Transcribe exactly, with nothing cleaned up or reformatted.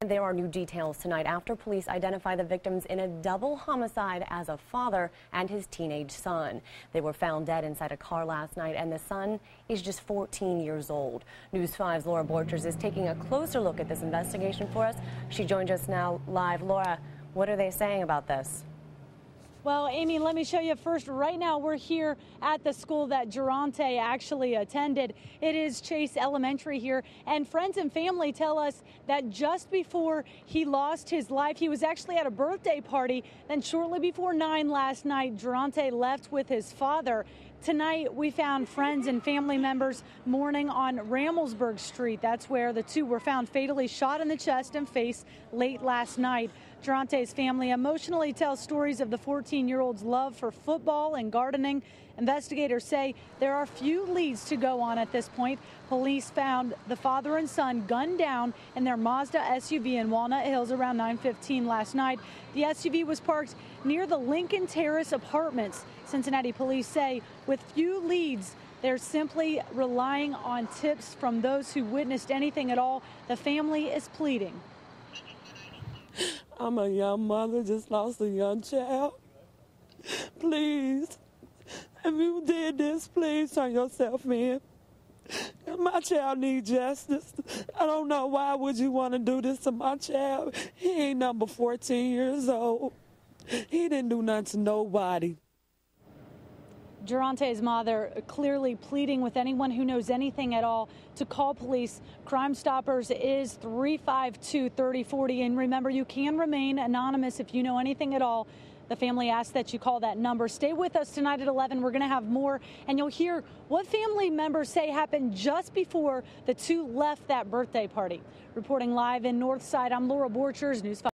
There are new details tonight after police identify the victims in a double homicide as a father and his teenage son. They were found dead inside a car last night, and the son is just fourteen years old. News five's Laura Borchers is taking a closer look at this investigation for us. She joins us now live. Laura, what are they saying about this? Well, Amy, let me show you first. Right now, we're here at the school that Durante actually attended. It is Chase Elementary here, and friends and family tell us that just before he lost his life, he was actually at a birthday party. Then shortly before nine last night, Durante left with his father. Tonight, we found friends and family members mourning on Ramelsburg Street. That's where the two were found fatally shot in the chest and face late last night. Durante's family emotionally tells stories of the fourteen-year-old's love for football and gardening. Investigators say there are few leads to go on at this point. Police found the father and son gunned down in their Mazda S U V in Walnut Hills around nine fifteen last night. The S U V was parked near the Lincoln Terrace apartments. Cincinnati police say with few leads, they're simply relying on tips from those who witnessed anything at all. The family is pleading. I'm a young mother, just lost a young child. Please, if you did this, please turn yourself in. My child needs justice. I don't know why would you want to do this to my child. He ain't number fourteen years old. He didn't do nothing to nobody. Durante's mother clearly pleading with anyone who knows anything at all to call police. Crime Stoppers is three five two, three oh four oh. And remember, you can remain anonymous if you know anything at all. The family asks that you call that number. Stay with us tonight at eleven. We're going to have more, and you'll hear what family members say happened just before the two left that birthday party. Reporting live in Northside, I'm Laura Borchers, News five.